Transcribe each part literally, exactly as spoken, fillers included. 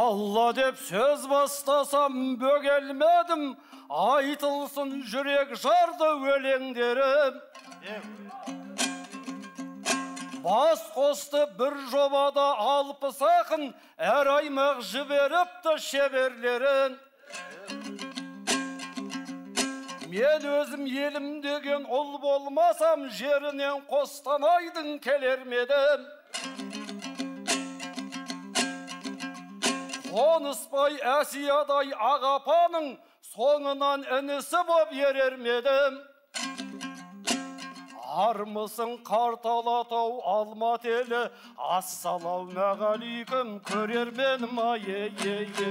Алла деп сөз бастасам бөгелмедім, айтылсын жүрек жарды өлеңдерім. Бас қосты бір жобада алпыс ақын, әр аймақ жіберіпті шеберлерін. Мен өзім елім деген ұл болмасам, жерінен Қостанайдың келер медім. Қоныспай Әсиядай ағапаның соңынан інісі боп ерер медім. Армысың Қарталатау Алматы елі, ассалаумағалейкум көрерменім ай-ей-ей-ей.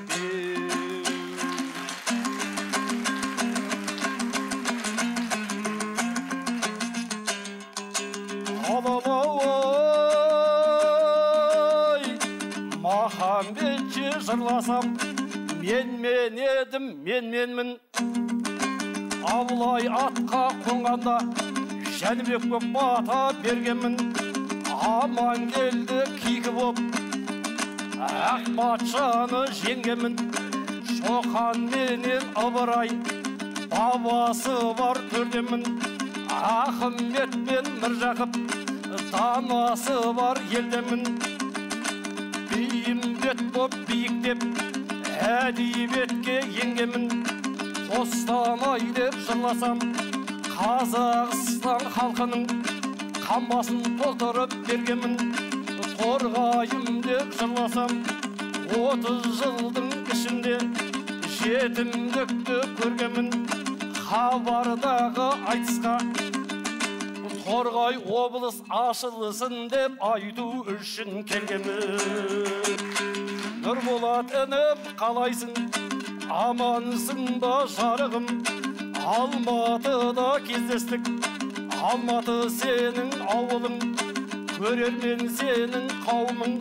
Алалау-ай, Махамбетші жырласам, мен-мен едім, мен-менмін. Абылай атқа қонғанда Жәнібек боп бата бергенмін. Аман келді кикі боп ақ патшаны жеңгенмін. Шоқан менен Ыбырай бабасы бар төрдемін. Ахмет пен Міржақып данасы бар елдемін. Бейімбет боп биіктеп әдебиетке енгенмін. Қостанай деп жырласам, Қазақстан халқының қамбасын толтырып бергенмін. Торғайым деп жырласам, отыз жылдың ішінде жетімдікті көргенмін. Хабардағы айтысқа Торғай облыс ашылсын деп айту үшін келгенмін. Нұрболат ініп қалайсың, амансың ба жарығым? Алматыда кездестік, Алматы сенің ауылың, көрермен сенің қауымың.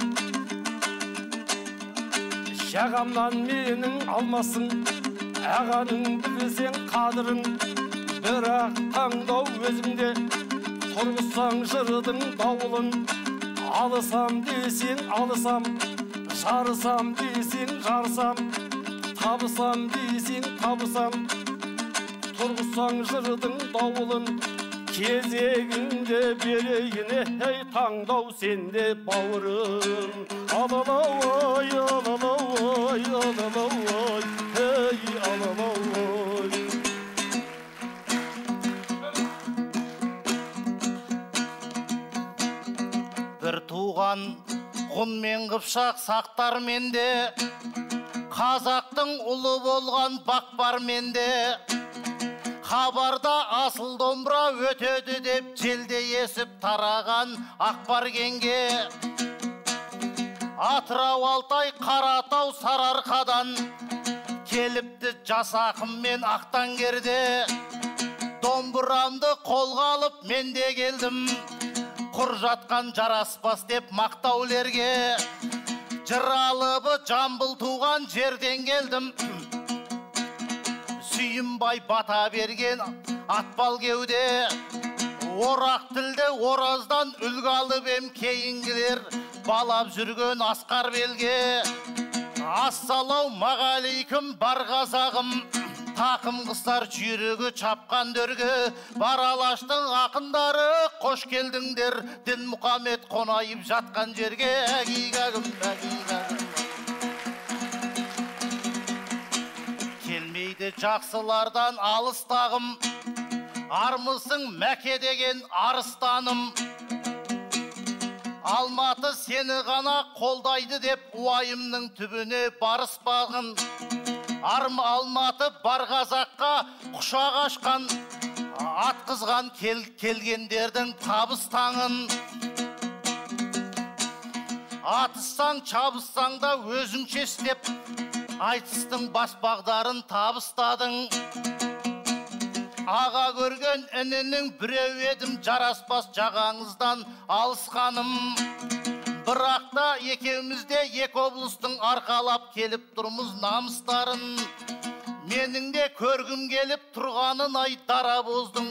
Жағамнан менің алмасың, ағаның білсең қадырын. Бірақ таңдау өзіңде, тұрғызсаң жырдың дауылын. Алысам десең алысам, жарысам десең жарысам, табысам десең табысам. Тұрғызсаң жырдың дауылын, кезегіңде берейін, ей таңдау сенде бауырым. Алалау-ай, алалау-ай, алалау-ай, ей алалау-ай. Бір туған құн мен қыпшақ сақтар менде, қазақтың ұлы болған бақ бар менде. Хабарда асыл домбыра өтеді деп желде есіп тараған ақпар кеңге. Атырау, Алтай, Қаратау, Сарыарқадан келіпті жас ақын мен Ақтангерде. Домбырамды қолға алып мен де келдім, құр жатқан жараспас деп мақтаулерге. Жыралыбы Жамбыл туған жерден келдім, Сүйімбай бата берген атпал кеуде. Орақ тілді ораздан үлгі алып ем, кейінгілер балап жүрген асқар белге. Ассалаумағалейкум бар қазағым, тақым қыстар жүйрігі чапқан дөрге. Бар Алаштың ақындары қош келдіңдер, Дін Мұхаммед қонайып жатқан жерге. Әгигагым, әгигагым. Келмейді жақсылардан алыстағым, армысың Мәке деген арыстаным. Алматы сені ғана қолдайды деп уайымның түбіне барыспағын. Арм Алматы бар қазаққа құшақ ашқан, атқызған кел, келгендердің табыс таңын. Атыссаң чабыссаң да өзіңше істеп, айтыстың бас бағдарын табыстадың. Аға көрген інінің біреу едім, жараспас жағаңыздан алысқаным. Бірақ та екеумізде екі облыстың арқалап келіп тұрмыз намыстарын. Менің де көргім келіп тұрғанын ай дарабоздың,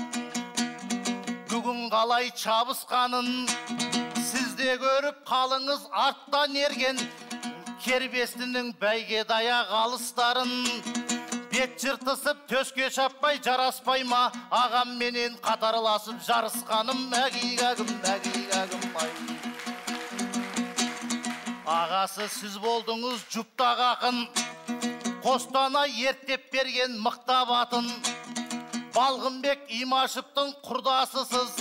бүгін қалай чабысқанын. Сізде көріп қалыңыз арттан ерген, Кербестінің бәйге даяқ алыстарын, бет жыртысып төске шаппай жараспай ма, ағам менен қатарласып жарысқаным, әгигәгім, әгигәгім, ай. Ағасы сіз болдыңыз жұптақ ақын, Қостанай ертеп берген мықтап атын, Балғынбек Имашевтың құрдасысыз,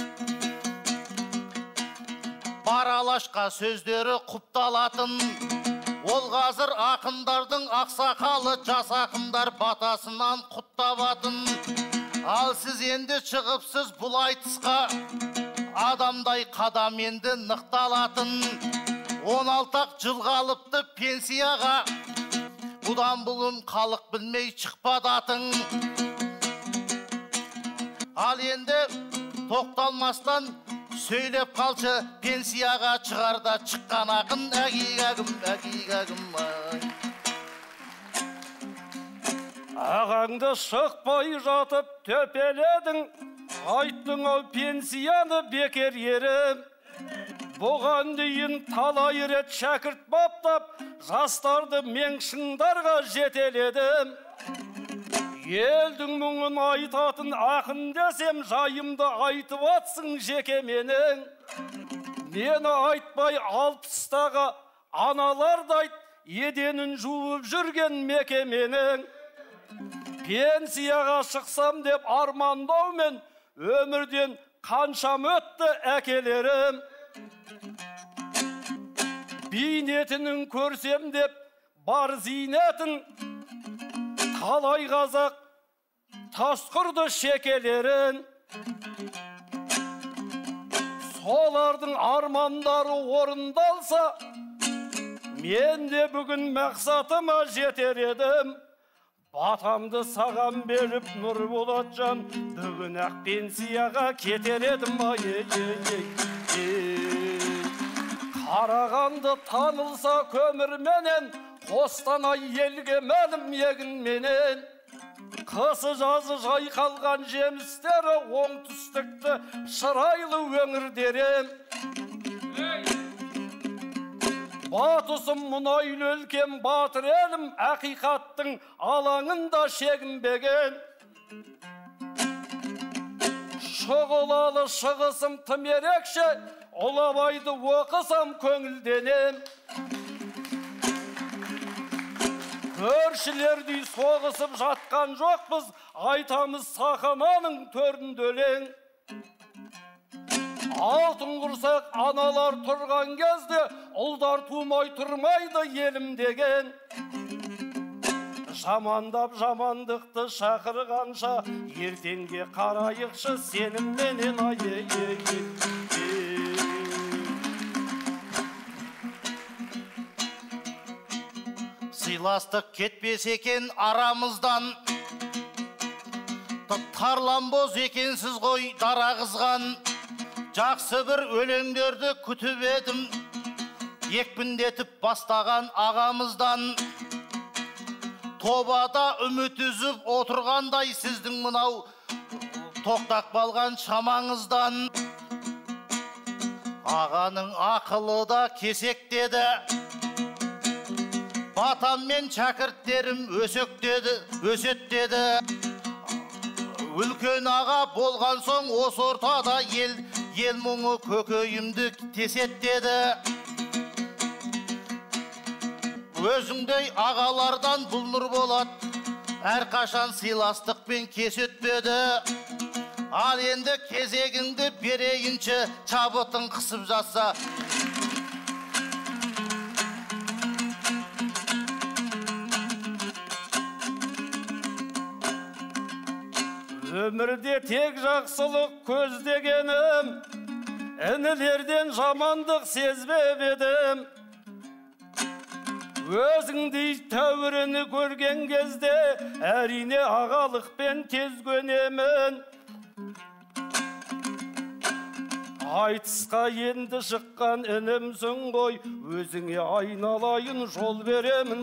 бар алашқа сөздері құпталатын, ол қазір ақындардың ақсақалы, жас ақындар батасынан құттабатын. Ал сіз енді шығыпсыз бұл айтысқа, адамдай қадам енді нықталатын. Он алтақ жыл қалыпты пенсияға, бұдан бұлын халық білмей шықпадатың. Ал енді тоқталмастан сөйлеп қалшы, пенсияға шығарда шыққан ақын, әгигәгім, әгигәгім, ай. Ағаңды шықпай жатып төпеледің, айттың ау пенсияны бекер ерім. Бұған дейін талай рет шәкірт баптап, жастарды меншіңдарға жетеледім. Елдің мұңын айтатын ақын десем, жайымды айтып атсың жеке менің. Мені айтпай алпыстағы аналардай еденін жуып жүрген мекеменің. Пенсияға шықсам деп армандаумен өмірден қаншам өтті әкелерім. Бейнетінің көрсем деп бар зейнетін, талай қазақ тасқырды шекелерін. Солардың армандары орындалса, мен де бүгін мақсатыма жетер едім. Батамды саған беріп нұр болатжан, бүгін ақ пенсияға кетер едім. Қарағанды танылса көмірменен, Қостанай елге мәлім егінменен. Қысы жазы жайқалған жемістері, оңтүстікті шырайлы өңірдерем. Батысым мұнайлы өлкем батыр елім, ақиқаттың алаңында шегінбеген. Шұғылалы шығысым тым ерекше, Ұлабайды оқысам көңілденем. Көршілердей соғысып жатқан жоқпыз, айтамыз сахананың төрінде өлең. Алтын құрсақ аналар тұрған кезде, ұлдар тумай тұрмайды елім деген. Жамандап жамандықты шақырғанша, ертеңге қарайықшы сенімменен ай. Сыйластық кетпес екен арамыздан, тарланбоз екенсіз ғой дарағызған. Жақсы бір өлеңдерді күтіп едім, екпіндетіп бастаған ағамыздан. Тобада үміт үзіп отырғандай сіздің мынау тоқтақ балған шамаңыздан. Ағаның ақылы да кесек деді, батам мен шәкірттерім өсек деді, өсет деді. Үлкен аға болған соң осы ортада ел, ел мұңы көкейімді тесет деді. Өзіңдей ағалардан бұл нұр болады, әрқашан сыйластықпен кесетпеді. Ал енді кезегіңді берейінші, чабытын қысып жатса. Өмірде тек жақсылық көздегенім, інілерден жамандық сезбеп едім. Өзіңдей тәуіріні көрген кезде, әрине ағалықпен тез көнемін. Айтысқа енді шыққан інімсің ғой, өзіңе айналайын жол беремін.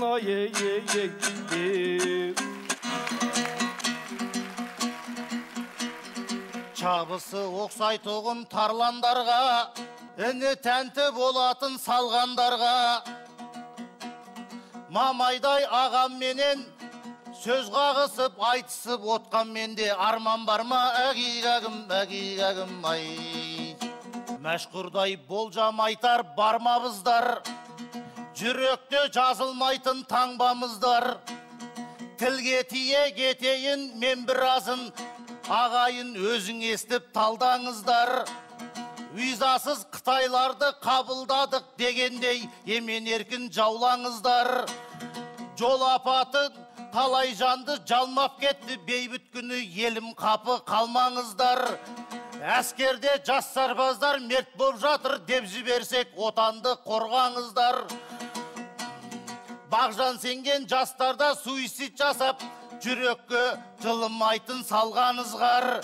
Шабысы оқсайтұғын тарландарға, іні тәнті болатын салғандарға. Мамайдай ағам менен сөз қағысып айтысып отқан менде арман бар ма әгигәгім әгигәгім ай. Мәшқұрдай болжам айтар бармабыздар, жүректе жазылмайтын таңбамыздар. Тілге тие кетейін мен біразын, ағайын өзің естіп талдаңыздар. Визасыз Қытайларды қабылдадық дегендей емен еркін жаулаңыздар. Жол апаты талай жанды жалмап кетті, бейбіт күні елім қапы қалмаңыздар. Әскерде жас сарбаздар мерт болып жатыр деп жіберсек отанды қорғаңыздар. Бағжан сенген жастарда суицид жасап, жүрекке жылымайтын салғанызғар.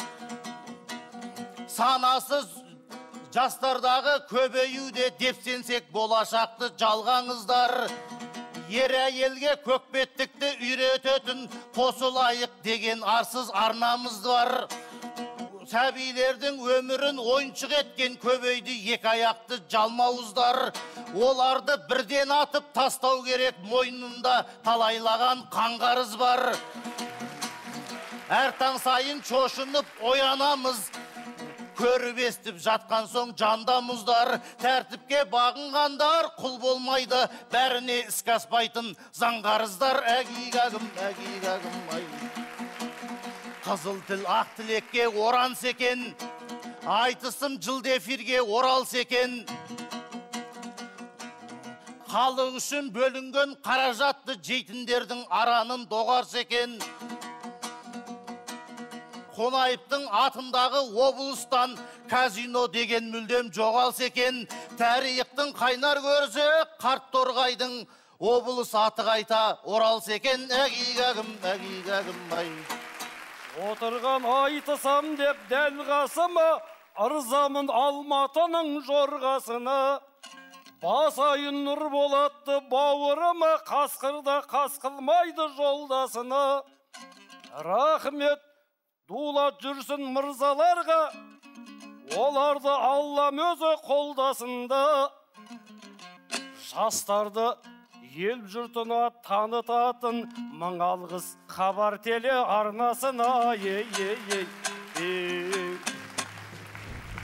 Санасыз жастардағы көбеюде деп сенсек болашақты жалғаңыздар. Ер әйелге көкбеттікті үйрететін қосылайық деген арсыз арнамыз бар. Сәбилердің өмірін ойыншық еткен көбейді екі аяқты жалмауыздар. Оларды бірден атып тастау керек, мойнында талайлаған қанғарыз бар. Әр таң сайын шошынып оянамыз, көріп естіп жатқан соң жандамыздар. Тәртіпке бағынғандар құл болмайды, бәріне іске аспайтын заңғарыздар. Әгигәгім, әгигәгім ай. Қызыл тіл ақ тілекке оран секен, айтысым жылды эфирге орал секен. Халық үшін бөлінген қаражатты жейтіндердің аранын доғар секен. Қонаевтың атындағы облыстан казино деген мүлдем жоғал секен. Тарихтың қайнар көрсе қарт торғайдың облыс аты қайта орал секен. Әгигәгім, әгигәгім ай. Отырған айтысам деп дәл қасыма, ырзамын Алматының жорғасына. Басайын нұр болатты бауырыма, қасқырда қасқылмайды жолдасына. Рахмет дулат жүрсін мырзаларға, оларды Аллам өзі қолдасында. Жастарды ел жұртына танытатын мың алғыс хабар теле арнасына. Ей, ей, ей, ей.